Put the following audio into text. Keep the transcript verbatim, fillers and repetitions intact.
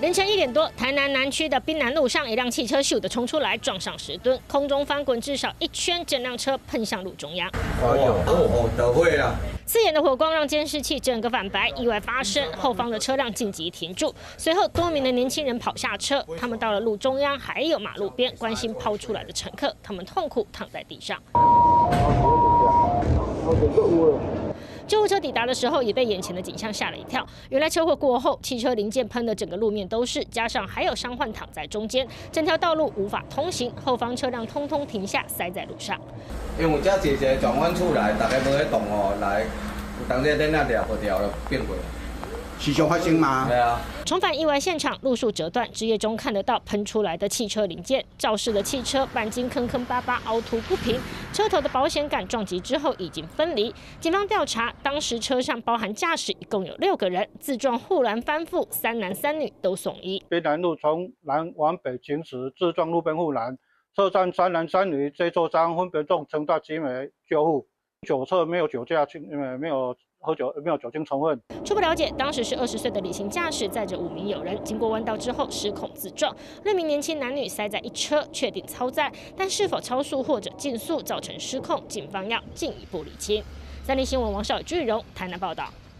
凌晨一点多，台南南区的滨南路上，一辆汽车咻的冲出来，撞上石墩，空中翻滚至少一圈，整辆车喷向路中央。 哎呦，哦哦，得会啦！ 刺眼的火光让监视器整个反白，意外发生，后方的车辆紧急停住，随后多名的年轻人跑下车，他们到了路中央，还有马路边，关心抛出来的乘客，他们痛苦躺在地上。救护车抵达的时候，也被眼前的景象吓了一跳。原来车祸过后，汽车零件喷的整个路面都是，加上还有伤患躺在中间，整条道路无法通行，后方车辆通通停下，塞在路上。 因为这一个状况出来，大家无喺动哦，来，有当这灯啊掉不掉了变过。 时常发生吗？ 对啊。 重返意外现场，路树折断，枝叶中看得到喷出来的汽车零件。肇事的汽车钣金坑坑巴巴，凹凸不平，车头的保险杆撞击之后已经分离。警方调查，当时车上包含驾驶一共有六个人，自撞护栏翻覆，三男三女都送医。 滨南路从南往北行驶，自撞路边护栏，车上三男三女最受伤，分别中成大集美救护。酒测没有酒驾，呃没有。喝酒没有酒精成分。 初步了解，当时是二十岁的李姓驾驶载着五名友人，经过弯道之后失控自撞，六名年轻男女塞在一车，确定超载，但是否超速或者竞速造成失控，警方要进一步厘清。三立新闻王少宇、朱雨荣台南报道。